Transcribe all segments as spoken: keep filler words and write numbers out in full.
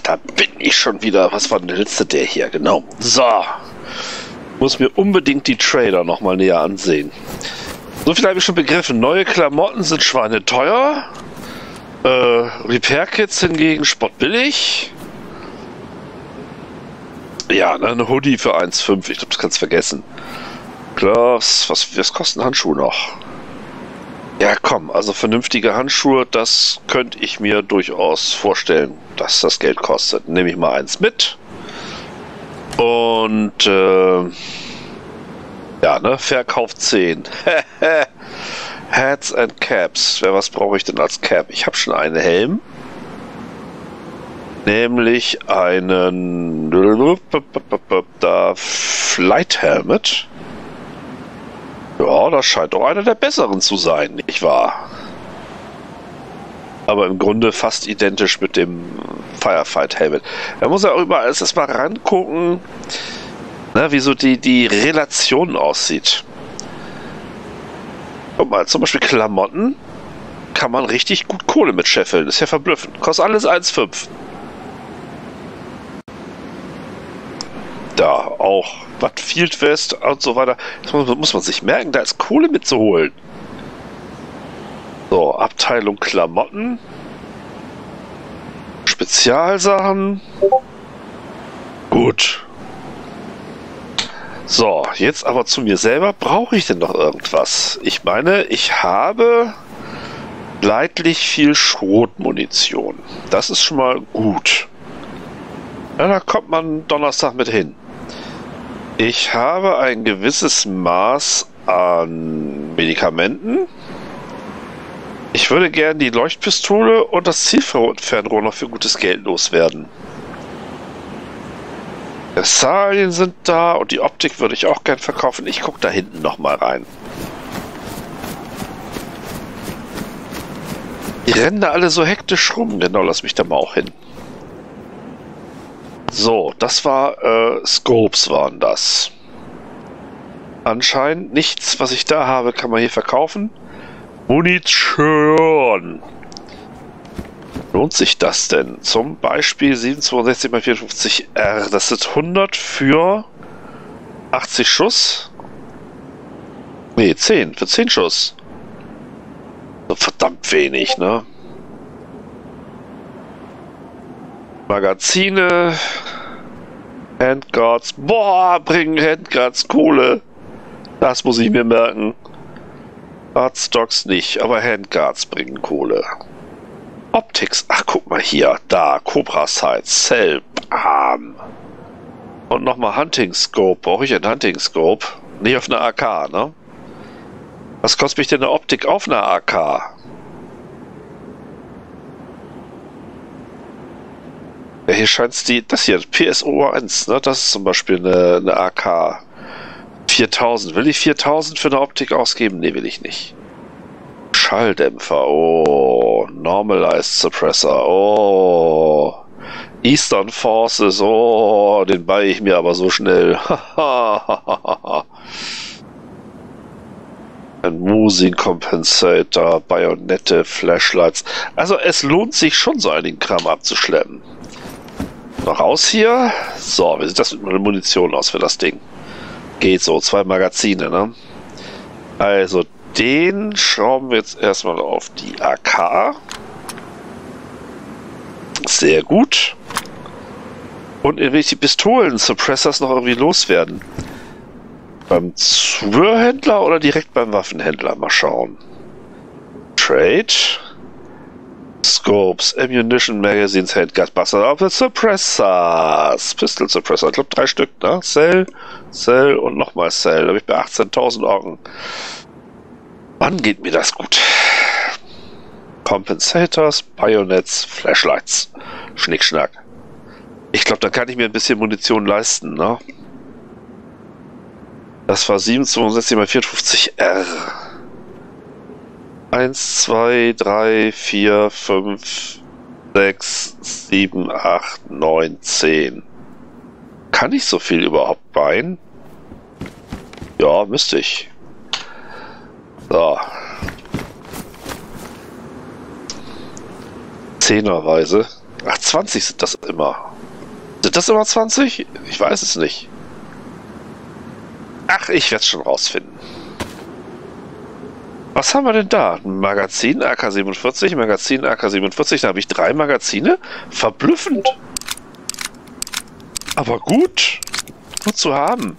da bin ich schon wieder. Was war denn der letzte der hier? Genau. So. Muss mir unbedingt die Trader nochmal näher ansehen. So viel habe ich schon begriffen. Neue Klamotten sind schweineteuer. Äh, Repair-Kits hingegen spottbillig. Ja, ne, eine Hoodie für eins Komma fünf. Ich glaube, das kannst du vergessen. Gloves. Was, was kosten Handschuhe noch? Ja, komm. Also vernünftige Handschuhe, das könnte ich mir durchaus vorstellen, dass das Geld kostet. Nehme ich mal eins mit. Und, äh, ja, ne, Verkauf zehn. Hats and Caps. Ja, was brauche ich denn als Cap? Ich habe schon einen Helm. Nämlich einen da Flight Helmet. Ja, das scheint doch einer der besseren zu sein, nicht wahr? Aber im Grunde fast identisch mit dem Firefight Helmet. Da muss er auch überall erst mal rangucken, ne, wie so die, die Relation aussieht. Guck mal, zum Beispiel Klamotten kann man richtig gut Kohle mit scheffeln. Das ist ja verblüffend. Kostet alles eins Komma fünf. Da auch was Field Vest und so weiter. Das muss, muss man sich merken, da ist Kohle mitzuholen. So, Abteilung Klamotten. Spezialsachen. Gut. So, jetzt aber zu mir selber. Brauche ich denn noch irgendwas? Ich meine, ich habe leidlich viel Schrotmunition. Das ist schon mal gut. Ja, da kommt man Donnerstag mit hin. Ich habe ein gewisses Maß an Medikamenten. Ich würde gerne die Leuchtpistole und das Zielfernrohr noch für gutes Geld loswerden. Ressalien sind da und die Optik würde ich auch gern verkaufen. Ich gucke da hinten noch mal rein. Die rennen da alle so hektisch rum. Genau, lass mich da mal auch hin. So, das war, äh, Scopes waren das. Anscheinend nichts, was ich da habe, kann man hier verkaufen. Munition. Lohnt sich das denn? Zum Beispiel siebenhundertzweiundsechzig mal vierundfünfzig R. Das sind hundert für achtzig Schuss. Nee, zehn. Für zehn Schuss. Verdammt wenig, ne? Magazine. Handguards. Boah, bringen Handguards Kohle. Das muss ich mir merken. Artstocks nicht, aber Handguards bringen Kohle. Optics. Ach, guck mal hier. Da. Cobra Sights. Cell. Bam. Und nochmal Hunting Scope. Brauche ich ein Hunting Scope? Nicht auf einer A K, ne? Was kostet mich denn eine Optik auf einer A K? Ja, hier scheint es die, das hier, P S O eins, ne? Das ist zum Beispiel eine, eine A K. viertausend. Will ich viertausend für eine Optik ausgeben? Ne, will ich nicht. Schalldämpfer, oh. Normalized Suppressor, oh. Eastern Forces, oh. Den beihe ich mir aber so schnell. Ein Moving Compensator, Bayonette, Flashlights. Also es lohnt sich schon, so einigen Kram abzuschleppen. Noch raus hier. So, wie sieht das mit meiner Munition aus für das Ding? Geht so, zwei Magazine, ne? Also den schrauben wir jetzt erstmal auf die A K. Sehr gut. Und will ich die Pistolen-Suppressors noch irgendwie loswerden? Beim Zubehörhändler oder direkt beim Waffenhändler? Mal schauen. Trade. Scopes, Ammunition, Magazines, Handguards, Buster, auf Suppressors. Pistol Suppressor, ich glaube drei Stück, ne? Cell, Cell und nochmal Cell. Da habe ich bei achtzehntausend Augen. Wann geht mir das gut? Compensators, Bayonets, Flashlights. Schnickschnack. Ich glaube, da kann ich mir ein bisschen Munition leisten, ne? Das war siebenhundertzweiundsechzig mal vierundfünfzig R. eins, zwei, drei, vier, fünf, sechs, sieben, acht, neun, zehn. Kann ich so viel überhaupt beien? Ja, müsste ich. So. Zehnerweise. Ach, zwanzig sind das immer. Sind das immer zwanzig? Ich weiß es nicht. Ach, ich werde es schon rausfinden. Was haben wir denn da? Ein Magazin A K siebenundvierzig, Magazin A K siebenundvierzig, da habe ich drei Magazine. Verblüffend. Aber gut. Gut zu haben.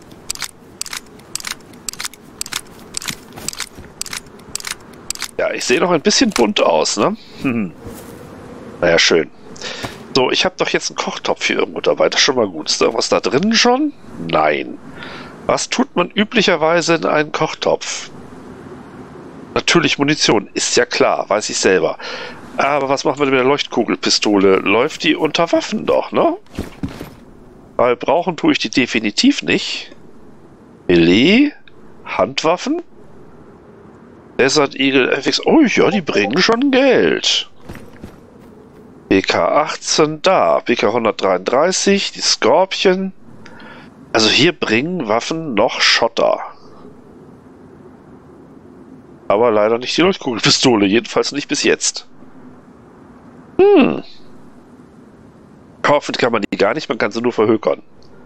Ja, ich sehe noch ein bisschen bunt aus, ne? Hm. Naja, schön. So, ich habe doch jetzt einen Kochtopf hier irgendwo dabei. Das ist schon mal gut. Ist da irgendwas da drin schon? Nein. Was tut man üblicherweise in einen Kochtopf? Natürlich Munition, ist ja klar, weiß ich selber. Aber was machen wir denn mit der Leuchtkugelpistole? Läuft die unter Waffen doch, ne? Weil brauchen tue ich die definitiv nicht. Melee, Handwaffen, Desert Eagle F X. Oh ja, die bringen schon Geld. B K achtzehn da, B K hundertdreiunddreißig, die Scorpion. Also hier bringen Waffen noch Schotter. Aber leider nicht die Leuchtkugelpistole, jedenfalls nicht bis jetzt. Hm. Kaufen kann man die gar nicht, man kann sie nur verhökern.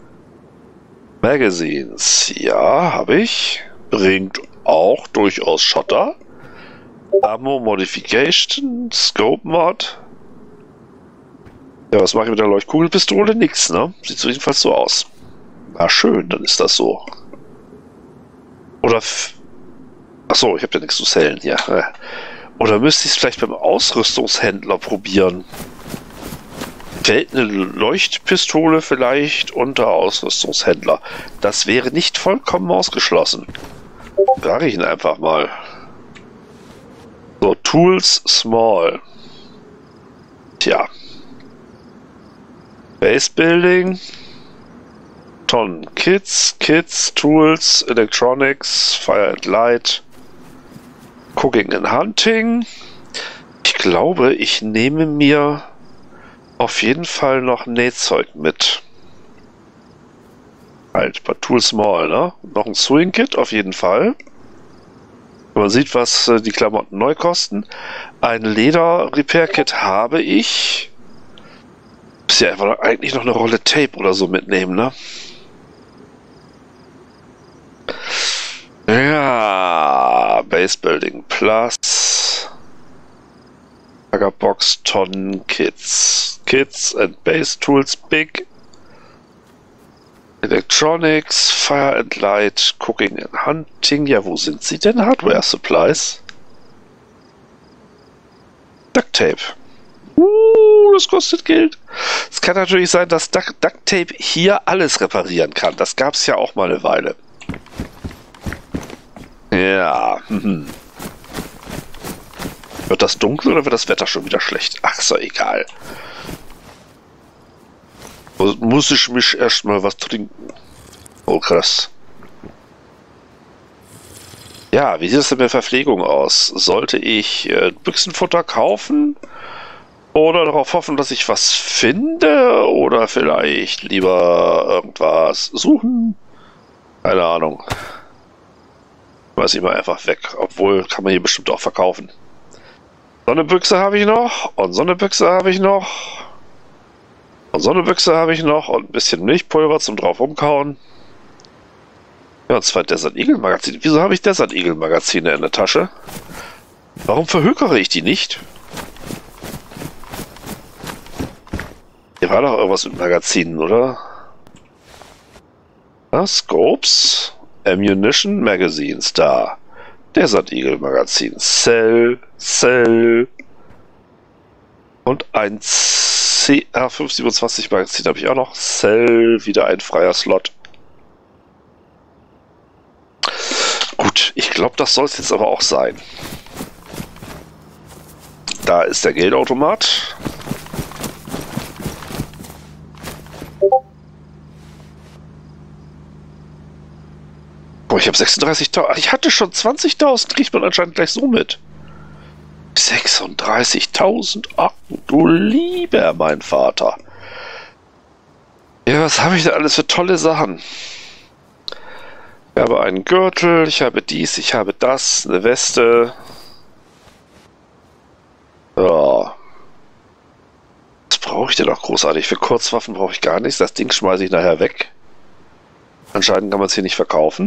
Magazines, ja, habe ich. Bringt auch durchaus Schotter. Ammo Modification, Scope Mod. Ja, was mache ich mit der Leuchtkugelpistole? Nix, ne? Sieht so jedenfalls so aus. Na schön, dann ist das so. Oder... Achso, ich habe ja nichts zu sellen hier. Oder müsste ich es vielleicht beim Ausrüstungshändler probieren? Fällt eine Leuchtpistole vielleicht unter Ausrüstungshändler? Das wäre nicht vollkommen ausgeschlossen. Frage ich ihn einfach mal. So, Tools Small. Tja. Base Building. Tonnen Kits, Kits, Tools, Electronics, Fire and Light. Cooking and Hunting. Ich glaube, ich nehme mir auf jeden Fall noch Nähzeug mit. Halt, bei Tool Small, ne? Noch ein Sewing Kit, auf jeden Fall. Man sieht, was äh, die Klamotten neu kosten. Ein Leder-Repair-Kit habe ich. Muss ja einfach eigentlich noch eine Rolle Tape oder so mitnehmen, ne? Ja, Base Building Plus. Lagerbox, Tonnen, Kits. Kits and Base Tools Big. Electronics, Fire and Light, Cooking and Hunting. Ja, wo sind sie denn? Hardware Supplies. Duct Tape. Uh, das kostet Geld. Es kann natürlich sein, dass Duct Tape hier alles reparieren kann. Das gab es ja auch mal eine Weile. Ja. Hm. Wird das dunkel oder wird das Wetter schon wieder schlecht? Ach, ist doch egal. Muss ich mich erstmal was trinken? Oh, krass. Ja, wie sieht es denn mit Verpflegung aus? Sollte ich äh, Büchsenfutter kaufen? Oder darauf hoffen, dass ich was finde? Oder vielleicht lieber irgendwas suchen? Keine Ahnung. Weiß ich mal einfach weg. Obwohl, kann man hier bestimmt auch verkaufen. So eine Büchse habe ich noch. Und so eine Büchse habe ich noch. Und so eine Büchse habe ich noch. Und ein bisschen Milchpulver zum drauf umkauen. Ja, und zwei Desert Eagle Magazine. Wieso habe ich Desert Eagle Magazine in der Tasche? Warum verhökere ich die nicht? Hier war doch irgendwas mit Magazinen, oder? Ja, Scopes. Ammunition Magazines, da. Desert Eagle Magazin. Cell, Cell. Und ein C A fünf siebenundzwanzig Magazin habe ich auch noch. Cell, wieder ein freier Slot. Gut, ich glaube, das soll es jetzt aber auch sein. Da ist der Geldautomat. Boah, ich habe sechsunddreißigtausend. Ich hatte schon zwanzigtausend, kriegt man anscheinend gleich so mit. sechsunddreißigtausend. Ach, du lieber mein Vater. Ja, was habe ich da alles für tolle Sachen? Ich habe einen Gürtel, ich habe dies, ich habe das, eine Weste. Ja. brauche ich denn noch großartig? Für Kurzwaffen brauche ich gar nichts. Das Ding schmeiße ich nachher weg. Anscheinend kann man es hier nicht verkaufen.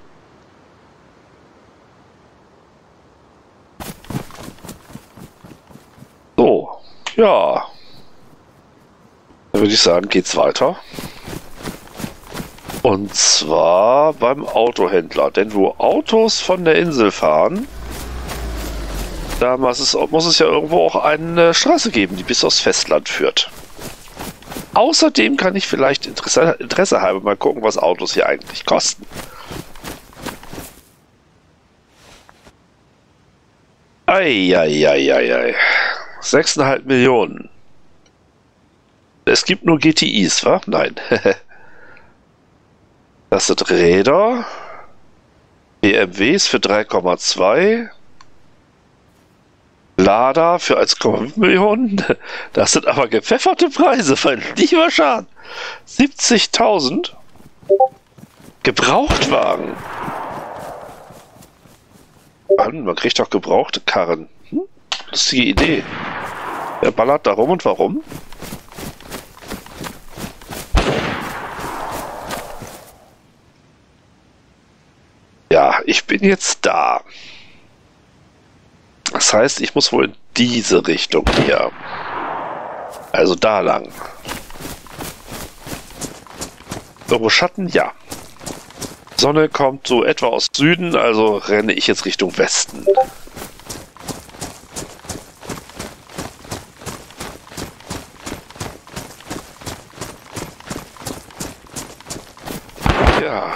So, ja. Dann würde ich sagen, geht's weiter. Und zwar beim Autohändler. Denn wo Autos von der Insel fahren, da muss es, muss es ja irgendwo auch eine Straße geben, die bis aufs Festland führt. Außerdem kann ich vielleicht Interesse, Interesse halber mal gucken, was Autos hier eigentlich kosten. Eieieiei. sechs Komma fünf Millionen. Es gibt nur G T Is, wa? Nein. Das sind Räder. B M Ws für drei Komma zwei. Lada für eins Komma fünf Millionen. Das sind aber gepfefferte Preise, mein lieber Schan. siebzigtausend. Gebrauchtwagen. Mann, man kriegt doch gebrauchte Karren. Hm? Lustige Idee. Wer ballert da rum und warum? Ja, ich bin jetzt da. Das heißt, ich muss wohl in diese Richtung hier. Also da lang. Irgendwo Schatten? Ja. Sonne kommt so etwa aus Süden, also renne ich jetzt Richtung Westen. Ja.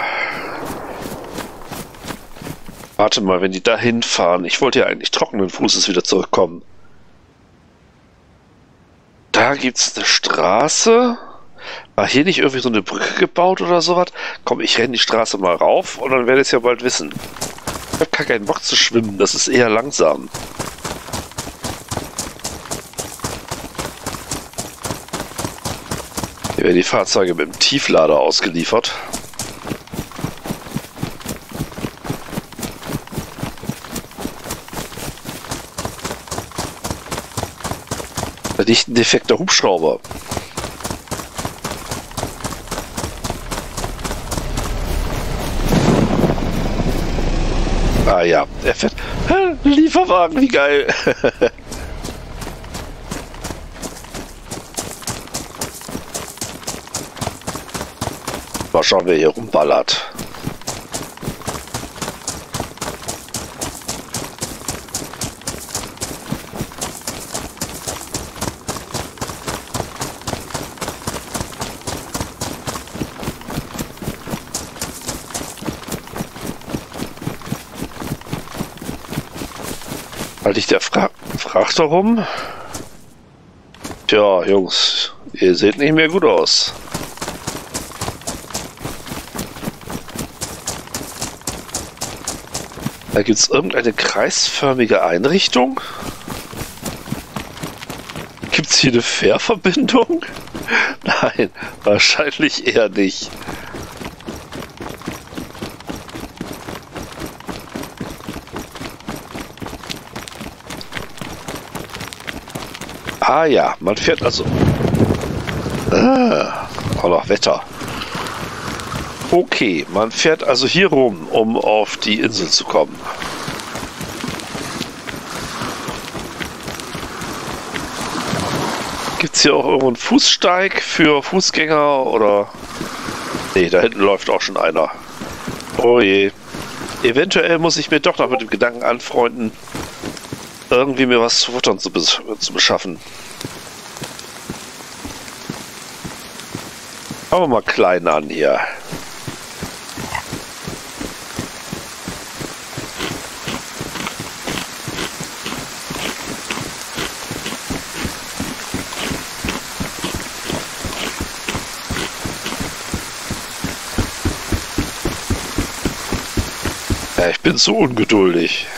Warte mal, wenn die da hinfahren. Ich wollte ja eigentlich trockenen Fußes wieder zurückkommen. Da gibt es eine Straße. War hier nicht irgendwie so eine Brücke gebaut oder sowas? Komm, ich renne die Straße mal rauf und dann werde ich es ja bald wissen. Ich habe gar keinen Bock zu schwimmen, das ist eher langsam. Hier werden die Fahrzeuge mit dem Tieflader ausgeliefert. Da liegt ein defekter Hubschrauber. Ah ja, er fährt. Lieferwagen, wie geil. Mal schauen, wer hier rumballert. Halte ich der Fra Frachter rum? Tja, Jungs, ihr seht nicht mehr gut aus. Da gibt es irgendeine kreisförmige Einrichtung. Gibt es hier eine Fährverbindung? Nein, wahrscheinlich eher nicht. Ah ja, man fährt also... Ah, auch noch Wetter. Okay, man fährt also hier rum, um auf die Insel zu kommen. Gibt es hier auch irgendwo einen Fußsteig für Fußgänger oder... Nee, da hinten läuft auch schon einer. Oh je. Eventuell muss ich mir doch noch mit dem Gedanken anfreunden, irgendwie mir was zu futtern zu, bes zu beschaffen. Fangen wir mal klein an hier. Ja, ich bin zu ungeduldig.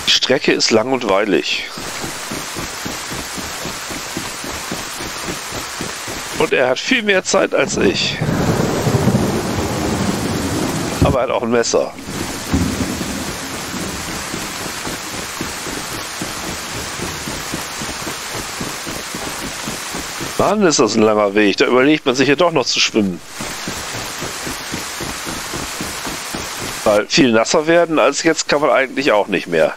Die Strecke ist lang und weilig. Und er hat viel mehr Zeit als ich. Aber er hat auch ein Messer. Mann, ist das ein langer Weg. Da überlegt man sich ja doch noch zu schwimmen. Weil viel nasser werden als jetzt kann man eigentlich auch nicht mehr.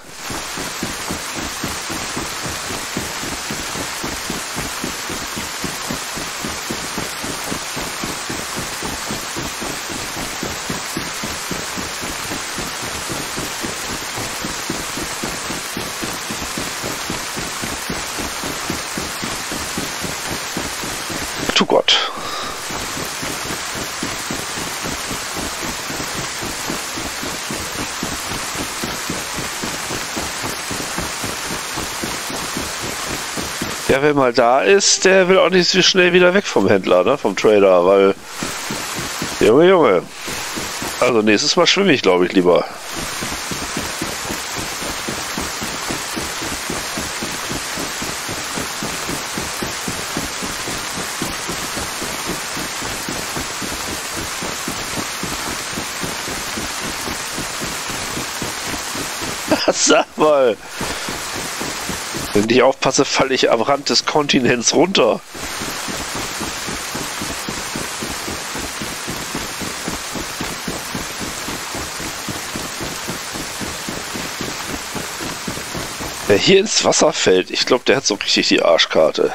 Tu Gott. Ja, wer mal da ist, der will auch nicht so schnell wieder weg vom Händler, ne, vom Trader, weil... Junge, Junge. Also nächstes Mal schwimme ich, glaube ich, lieber. Sag mal. Wenn ich aufpasse, falle ich am Rand des Kontinents runter. Wer hier ins Wasser fällt, ich glaube, der hat so richtig die Arschkarte.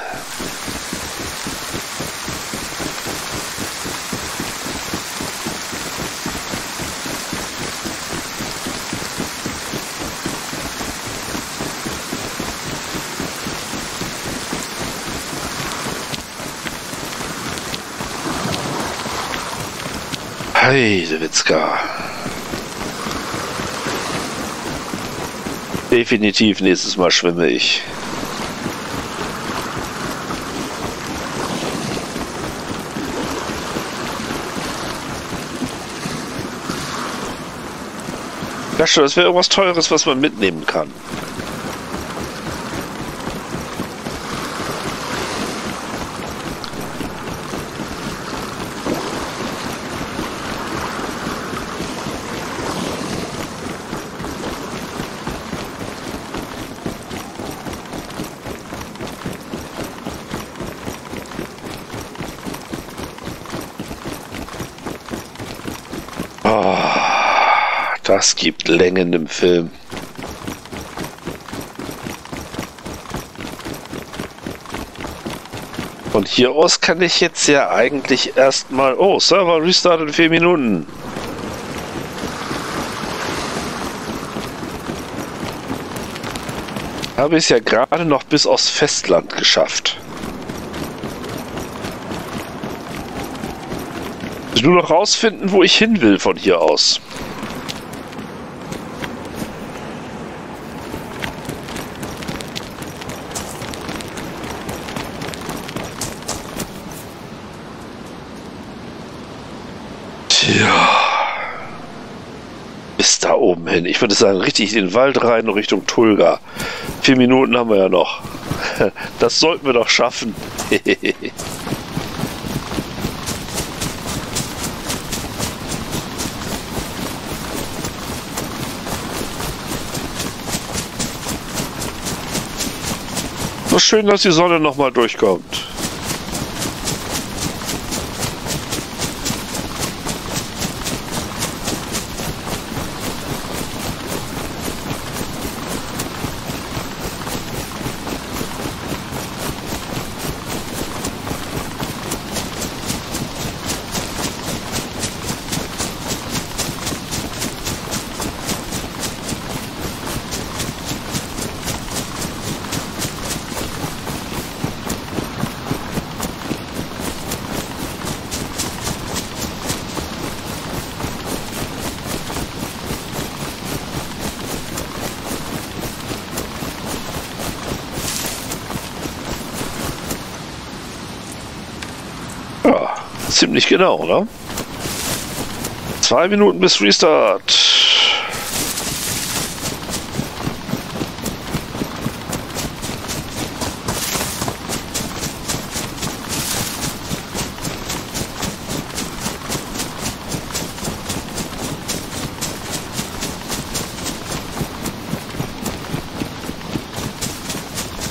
Heidewitzka. Definitiv nächstes Mal schwimme ich. Ja schon, das wäre irgendwas Teures, was man mitnehmen kann. Das gibt Längen im Film. Von hier aus kann ich jetzt ja eigentlich erstmal... Oh, Server Restart in vier Minuten. Habe ich es ja gerade noch bis aufs Festland geschafft. Nur noch rausfinden, wo ich hin will von hier aus. Tja. Bis da oben hin. Ich würde sagen, richtig in den Wald rein Richtung Tulga. Vier Minuten haben wir ja noch. Das sollten wir doch schaffen. So schön, dass die Sonne noch mal durchkommt. Ja, ziemlich genau, ne? Zwei Minuten bis Restart.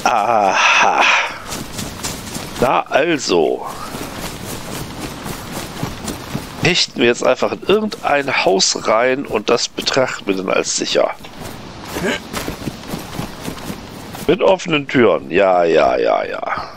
Aha. Na also. Hechten wir jetzt einfach in irgendein Haus rein und das betrachten wir dann als sicher. Mit offenen Türen. Ja, ja, ja, ja.